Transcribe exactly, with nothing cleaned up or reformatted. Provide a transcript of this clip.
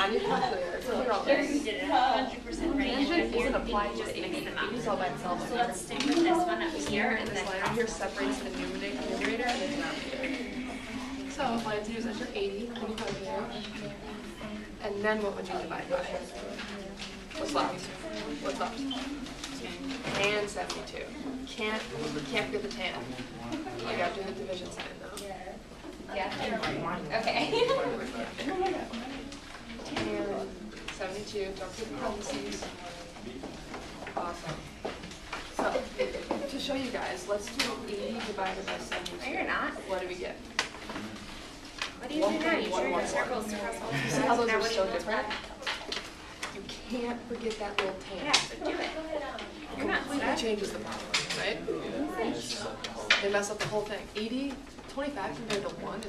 on your calculator. So we're all there. You did it one hundred percent right. And Tangent then isn't you applied to just the mix them up. eighty. It's all by itself. So let's stick with this one up here and This then line right here separates the numerator numerator and the denominator. So what I have to do is enter eighty on the calculator. And then what would you divide by? What's left? What's left? Tan seventy-two. Can't can't forget the tan. You gotta do the division sign though. yeah. Okay. Tan seventy-two, don't forget the parentheses. Awesome. So, to show you guys, let's do eighty divided by seventy-two. No, you're not. What do we get? What do you do now? You drew your circles across all the See how those Now are what do so you different? multiply? You can't forget that little tan. Yeah, so do it. You're not Completely stuck. changes the problem, right? They mess up the whole thing. eighty, twenty-five compared to one is